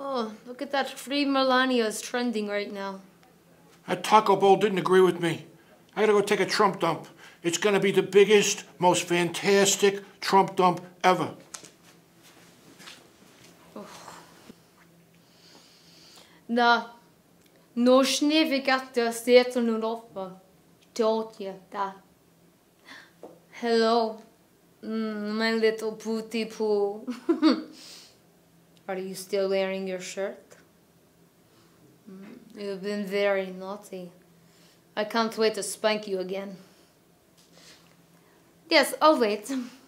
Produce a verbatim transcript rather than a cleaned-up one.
Oh, look at that free Melania is trending right now. That Taco Bowl didn't agree with me. I gotta go take a Trump dump. It's gonna be the biggest, most fantastic Trump dump ever. Oh. Da, no snevigatte sitter nu oppe. Told you that. Hello, mm, my little pooty poo. Are you still wearing your shirt? Mm, you've been very naughty. I can't wait to spank you again. Yes, I'll wait.